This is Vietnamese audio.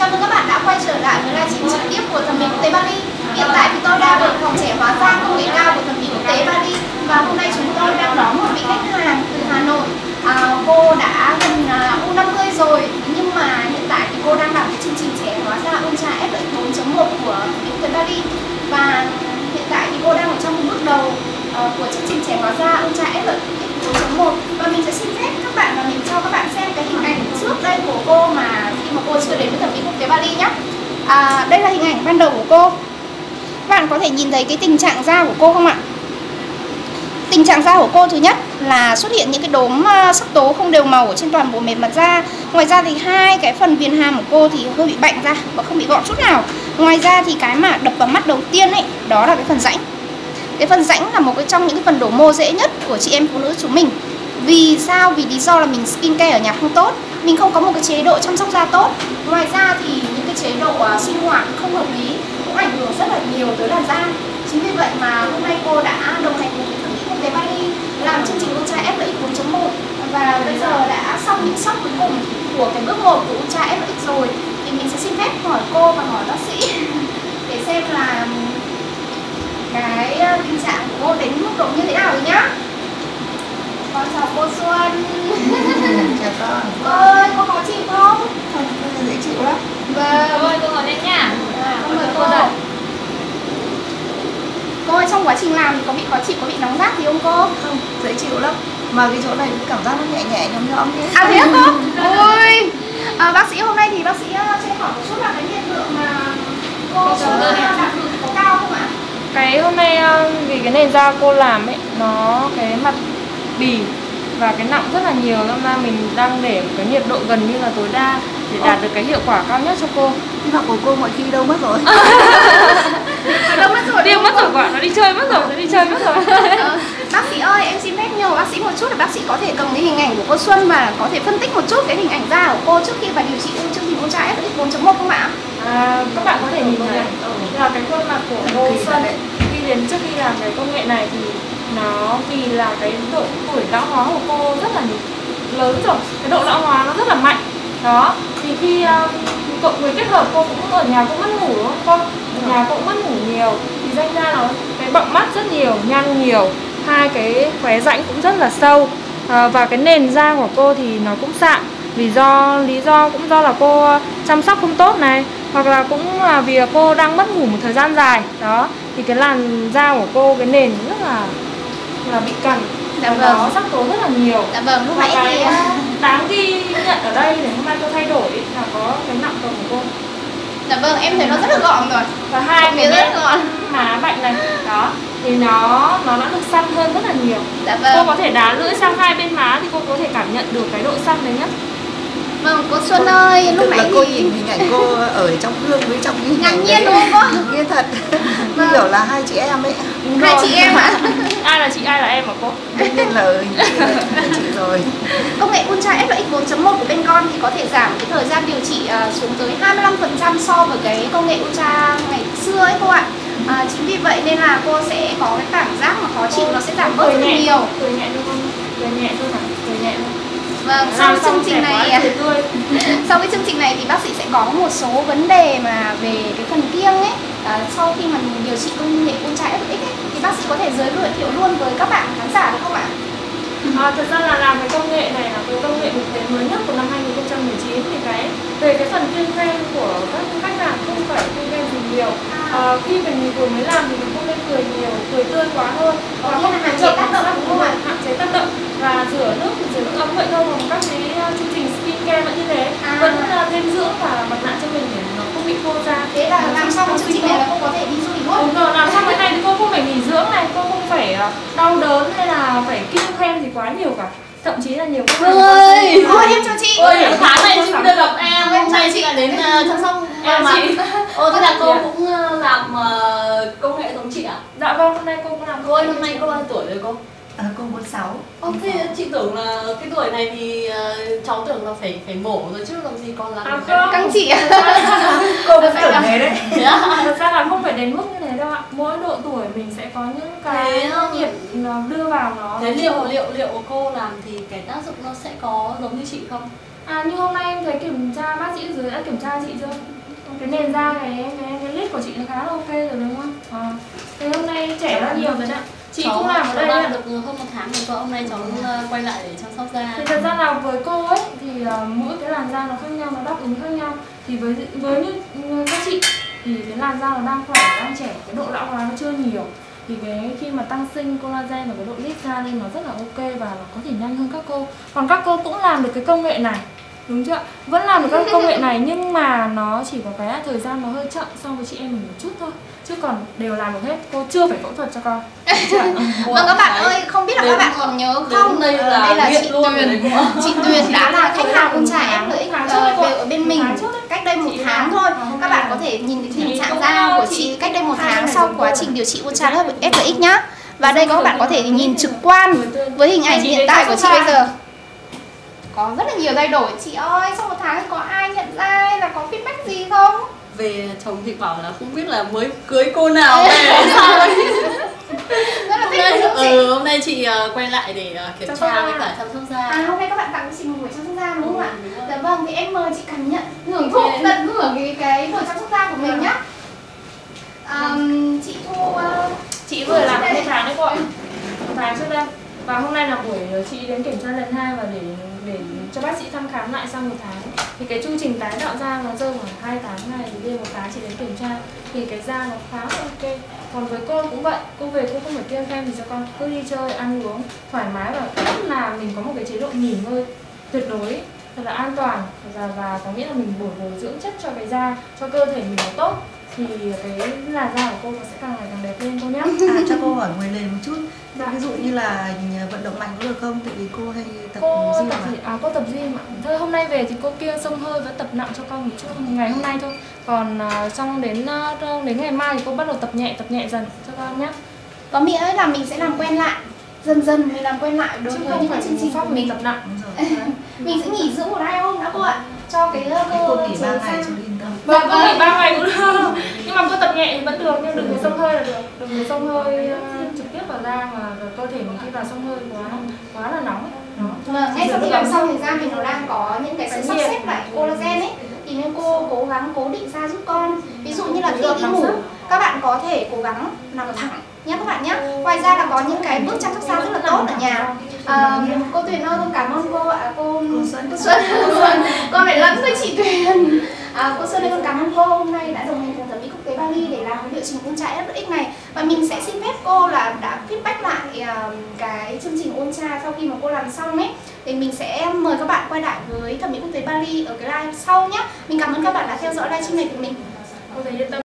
Chào mừng các bạn đã quay trở lại với livestream trực tiếp của Thẩm mỹ quốc tế Bali. Hiện tại thì tôi đang ở phòng trẻ hóa da công nghệ cao của Thẩm mỹ quốc tế Bali. Và hôm nay chúng tôi đang đón một vị khách hàng từ Hà Nội. Cô đã gần U50 rồi, nhưng mà hiện tại thì cô đang làm cái chương trình trẻ hóa da Ultra FX 4.1 của Thẩm mỹ quốc tế Bali. Và hiện tại thì cô đang ở trong bước đầu của chương trình trẻ hóa da Ultra FX 4.1. Và mình sẽ xin phép các bạn và mình cho các bạn xem cái hình ảnh trước đây của cô mà khi mà cô chưa đến với Thẩm mỹ quốc tế Bali nhé. Đây là hình ảnh ban đầu của cô. Các bạn có thể nhìn thấy cái tình trạng da của cô không ạ? Tình trạng da của cô thứ nhất là xuất hiện những cái đốm sắc tố không đều màu ở trên toàn bộ bề mặt da. Ngoài ra thì hai cái phần viền hàm của cô thì hơi bị bạnh ra và không bị gọn chút nào. Ngoài ra thì cái mà đập vào mắt đầu tiên ấy, đó là cái phần rãnh. Cái phần rãnh là một trong những cái phần đổ mồ dễ nhất của chị em phụ nữ chúng mình. Vì sao? Vì lý do là mình skincare ở nhà không tốt, mình không có một cái chế độ chăm sóc da tốt. Ngoài ra thì những cái chế độ sinh hoạt không hợp lý cũng ảnh hưởng rất là nhiều tới làn da. Chính vì vậy mà hôm nay cô đã đồng hành cùng với Thẩm mỹ quốc tế Bali làm chương trình Ultra FX 4.1 và bây giờ đã xong những shot cuối cùng của cái bước 1 của Ultra FX rồi. Thì mình sẽ xin phép hỏi cô và hỏi bác sĩ để xem là cái tình trạng của cô đến mức độ như thế nào rồi nhá. Con chào cô Xuân. Chào con. Cô ơi, cô khó chịu không? Không, dễ chịu lắm. Vâng. Ơi, cô ngồi lên nhá. Con mời cô. Cô ơi, trong quá trình làm thì có bị khó chịu, có bị nóng rát gì không cô? Không, dễ chịu lắm. Mà cái chỗ này cảm giác nó nhẹ nhẹ nhõm nhõm thế. À thế hả cô? Ôi. Bác sĩ hôm nay thì bác sĩ cho hỏi một chút là cái nhiệt lượng mà cô đạt được có cao không ạ? Cái hôm nay vì cái nền da cô làm ấy, nó cái mặt bì và cái nọng rất là nhiều, nên ra mình đang để cái nhiệt độ gần như là tối đa để đạt được cái hiệu quả cao nhất cho cô. Nhưng mà của cô mọi khi đâu mất rồi. Đâu mất rồi? Tiêu mất rồi quả, nó đi chơi mất rồi, Bác sĩ ơi, em xin phép nhờ bác sĩ một chút là bác sĩ có thể cầm cái hình ảnh của cô Xuân và có thể phân tích một chút cái hình ảnh da của cô trước khi vào điều trị chương trình Ultra FX 4.1 không ạ? Các bạn có thể nhìn thấy là cái khuôn mặt của cô Xuân trước khi làm cái công nghệ này thì nó vì là cái độ tuổi lão hóa của cô rất là lớn rồi, cái độ lão hóa nó rất là mạnh đó, thì khi cộng với kết hợp cô cũng ở nhà cũng mất ngủ đúng không cô? Ở nhà cô cũng mất ngủ nhiều thì danh ra nó cái bọng mắt rất nhiều, nhăn nhiều, hai cái khóe rãnh cũng rất là sâu, và cái nền da của cô thì nó cũng sạm, lý do cũng do là cô chăm sóc không tốt này, hoặc là cũng là vì cô đang mất ngủ một thời gian dài đó, thì cái làn da của cô cái nền rất là bị cằn. Dạ vâng. Nó sắc tố rất là nhiều. Dạ vâng, lúc nãy thì đáng ghi nhận ở đây để hôm nay cô thay đổi là có cái nọng tầm của cô. dạ vâng, em thấy nó rất là gọn rồi. Và hai cái rất là gọn. má bệnh này đó thì nó đã được săn hơn rất là nhiều. Dạ vâng. Cô có thể đá lưỡi sang hai bên má thì cô có thể cảm nhận được cái độ săn đấy nhá. Vâng, cô Xuân ơi, lúc nãy cô thì nhìn hình ảnh cô ở trong gương với trong hình ngạc ảnh nhiên đúng không cô? Ngạc nhiên thật. Như kiểu là hai chị em ấy. Hai chị em ạ? Ai là chị, ai là em hả cô? Đương nhiên là chị rồi. Công nghệ Ultra FX 4.1 của bên con thì có thể giảm cái thời gian điều trị xuống tới 25% so với cái công nghệ Ultra ngày xưa ấy cô ạ. Chính vì vậy nên là cô sẽ có cái cảm giác mà khó chịu nó sẽ giảm bớt rất nhiều. Cười nhẹ thôi con, cười nhẹ thôi hả? Cười nhẹ thôi. Vâng, sau cái chương trình này sau cái chương trình này thì bác sĩ sẽ có một số vấn đề mà về cái phần kiêng ấy, sau khi mà mình điều trị công nghệ Ultra FX ấy, thì bác sĩ có thể giới thiệu luôn với các bạn khán giả được không ạ? Thật ra là làm cái công nghệ này là cái công nghệ thực tế mới nhất của năm 2019 thì về cái phần kiêng khem của các khách hàng không phải kiêng khem gì nhiều. Khi mình vừa mới làm thì mình không nên cười nhiều, cười tươi quá hơn, và không hạn chế tác động đúng không ạ? Hạn chế tác động và rửa nước thì rửa nước ấm vậy thôi, còn các cái chương trình skincare vẫn như thế, vẫn thêm dưỡng và mặt nạ cho mình để nó không bị khô da. Thế là làm xong chương trình này là cô có thể đi du lịch luôn. Đúng rồi, làm xong cái này thì cô không phải nghỉ dưỡng này, cô không phải đau đớn hay là phải kiêng khem gì quá nhiều cả. Thậm chí là nhiều các ơi, em chào chị. Ôi, tháng này chị được gặp em, hôm nay chị lại đến chăm sóc em mà. chị. Thế là cô cũng làm công nghệ giống chị ạ? Dạ vâng, hôm nay cô cũng làm. Cô ơi, năm nay cô bao nhiêu tuổi rồi cô? Cô 46. Thế chị tưởng là cái tuổi này thì cháu tưởng là phải mổ rồi chứ làm gì còn làm không. Căng chị ạ. Cô vẫn tưởng thế đấy. Thật ra là không phải đến mức như thế đâu ạ. Mỗi độ tuổi mình sẽ có những cái nhiệt đưa vào nó. Thế liệu của cô làm thì cái tác dụng nó sẽ có giống như chị không? Như hôm nay em thấy kiểm tra, bác sĩ ở dưới đã kiểm tra chị chưa? Cái nền da cái lid của chị nó khá là ok rồi đúng không? Thì hôm nay trẻ ra nhiều rồi đấy. Chị cũng làm ở đây làm được hơn 1 tháng rồi, hôm nay cháu quay lại để chăm sóc da. Thì thật ra là với cô ấy thì mỗi cái làn da nó khác nhau, nó đáp ứng khác nhau. Thì với như các chị thì cái làn da nó đang khỏe, đang trẻ, cái độ lão hóa nó chưa nhiều. Thì cái khi mà tăng sinh collagen và cái độ lít da lên nó rất là ok và nó có thể nhanh hơn các cô. Còn các cô cũng làm được cái công nghệ này, đúng chưa? Vẫn làm được các công nghệ này nhưng mà nó chỉ có cái thời gian nó hơi chậm so với chị em mình một chút thôi. Chứ còn đều làm được hết, cô chưa phải phẫu thuật cho con. Vâng các bạn ơi, không biết là các bạn còn nhớ không? Đây là chị Tuyền. Chị Tuyền đã là khách hàng con trai FLX ở bên mình cách đây 1 tháng thôi. Các bạn có thể nhìn thấy tình trạng da của chị cách đây 1 tháng sau quá trình điều trị Ultra FLX nhá. Và đây các bạn có thể nhìn trực quan với hình ảnh hiện tại của chị bây giờ. Có rất là nhiều thay đổi chị ơi. Sau 1 tháng thì có ai nhận ra hay là có feedback gì không? Về chồng thì bảo là không biết là mới cưới cô nào về sao ấy. Hôm nay chị quay lại để kiểm tra với cả chăm sóc da. Hôm nay các bạn tặng chị một buổi chăm sóc da đúng không ạ? Dạ vâng, thì em mời chị cảm nhận, hưởng thụ, tận hưởng cái buổi chăm sóc da của mình nhá. Chị Thu, chị vừa làm 1 tháng đấy cô ạ. 1 tháng trước đây. Và hôm nay là buổi chị đến kiểm tra lần 2 và để cho bác sĩ thăm khám lại sau 1 tháng. Thì cái chu trình tái tạo da nó rơi khoảng 2 tháng này, thì 1 tháng chị đến kiểm tra thì cái da nó khá là ok. Còn với cô cũng vậy, cô về cô không phải kiêng khem gì cho con, cứ đi chơi ăn uống thoải mái và rất là mình có một cái chế độ nghỉ ngơi tuyệt đối thật là an toàn và có nghĩa là mình bồi dưỡng chất cho cái da, cho cơ thể mình nó tốt thì cái làn da của cô nó sẽ càng ngày càng đẹp lên cô nhé. Cho cô hỏi ngoài lời một chút. Ví dụ như là vận động mạnh có được không? Tại vì cô hay tập gym mà. Cô tập gym ạ. Thôi hôm nay về thì cô kia xông hơi vẫn tập nặng cho con một chút ngày hôm nay thôi. Còn xong đến ngày mai thì cô bắt đầu tập nhẹ dần cho con nhé. có nghĩa là mình sẽ làm quen lại. Dần dần mình làm quen lại đối với những cái chương trình của mình tập nặng. Mình sẽ nghỉ dưỡng một 2 hôm đã cô ạ. Cho cái cô nghỉ 3 ngày cho yên tâm. Vâng, cô nghỉ 3 ngày cũng được. Nhưng mà cô tập nhẹ thì vẫn được, nhưng đừng có xông hơi là được. Đừng có xông hơi trực tiếp vào da mà cơ thể mình khi vào xông hơi quá là nóng ấy. Ngay sau khi làm xong thì da mình nó đang có những cái sự sắp xếp lại collagen ấy, thì nên cô cố gắng cố định da giúp con. Ví dụ như là khi đi ngủ các bạn có thể cố gắng nằm thẳng nhé các bạn nhé. Ngoài ra là có những cái bước chăm sóc da rất là tốt ở nhà. Cô Tuyền ơi, con cảm ơn cô ạ. Cô Xuân con phải lẫn với chị Tuyền. Cô Xuân ơi, con cảm ơn cô hôm nay đã đồng hành cùng thẩm mỹ quốc tế Bali để làm cái liệu trình Ultra FLX này. Và mình sẽ xin phép cô là đã feedback lại cái chương trình Ultra sau khi mà cô làm xong ấy, thì mình sẽ mời các bạn quay lại với thẩm mỹ quốc tế Bali ở cái live sau nhé. Mình cảm ơn các bạn đã theo dõi livestream này của mình. Cô thấy yên tâm.